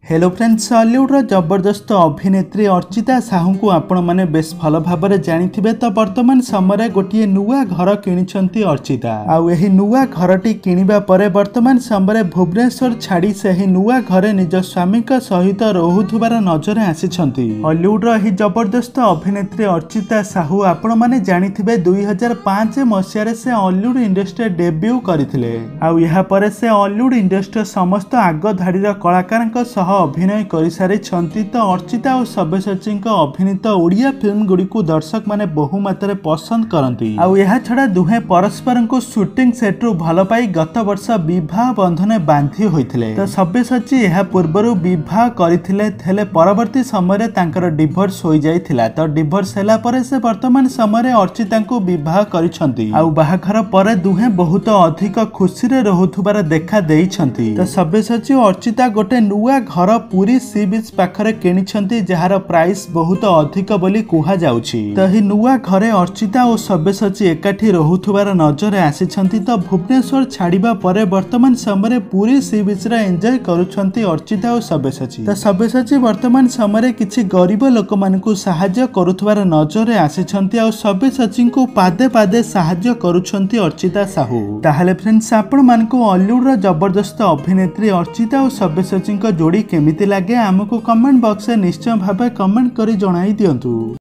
Hello friends, Hollywood जबरदस्त अभिनेत्री अर्चिता साहू को आपण मैंने बेस भल भाव जानिथिबे। तो वर्तमान समय गोटे नुआ घर किनिछंती अर्चिता। आउ एही नुआ घरटी किनिबा परे वर्तमान समय भुवनेश्वर छाड़ी से नुआ घरे निज स्वामी सहित रहुथुबार नजर आसिछंती। हॉलीवुड एही जबरदस्त अभिनेत्री अर्चिता साहू आपण मैंने जानिथिबे 2005 मसीह से हॉलीवुड इंडस्ट्री डेब्यू करथिले। आउ यहाँ परे से हॉलीवुड इंडस्ट्री समस्त आग धाड़ीर कलाकार सह अभिनय कर सारी। तो अर्चिता और सब्यसाची अभिनीत ओडिया फिल्म गुड़ी को दर्शक माने बहु मात्रा पसंद करती। आउ छड़ा दुहे परस्पर को शूटिंग सेट रु भल पाई गत वर्ष विवाह बंधन बांधी होते। तो सब्यसाची यह पूर्व विवाह करते परवर्ती समय डिभोर्स हो जाइथिला। तो डिभोर्स हैला परे से वर्तमान समय अर्चिता को विवाह करिसंती। आउ बाहाघर पर दुहे बहुत अधिक खुशी रे रहुथुबार देखा देइछंती। तो सब्यसाची अर्चिता गोटे नुआ घर पुरी सी बीच पाखरे किनिछंती, जार प्राइस बहुत अधिक बोली कुहा जाउछि। तो ही नुआ घरे अर्चिता और सब्यसाची एकाठी रहुथुबार नजर आसिछंती। तो भुवनेश्वर छाड़िबा परे वर्तमान समय पुरी सी बीच रे एंजॉय करुछंती अर्चिता और सब्यसाची। तो सब्यसाची वर्तमान समय किछि गरीब लोक मानकु सहाय्य करुथुबार नजर आसिछंती। और सब्यसाची को पादे पादे सहाय्य करुछंती अर्चिता साहू। ताहले फ्रेंड्स, आपण मानकु हॉलीवुड रो जबरदस्त अभिनेत्री अर्चिता और सब्यसाची जोड़ी केमिति लागे आमको कमेंट बॉक्स में निश्चय भाव कमेंट करी जणाई दियंतु।